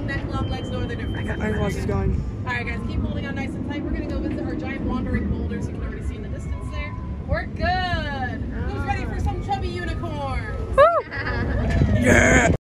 neck, long legs, no other difference. I know it's going. Alright guys, keep holding on nice and tight. We're going to go visit our giant wandering boulders. You can already see in the distance there. We're good. Who's ready for some chubby unicorns? Yeah!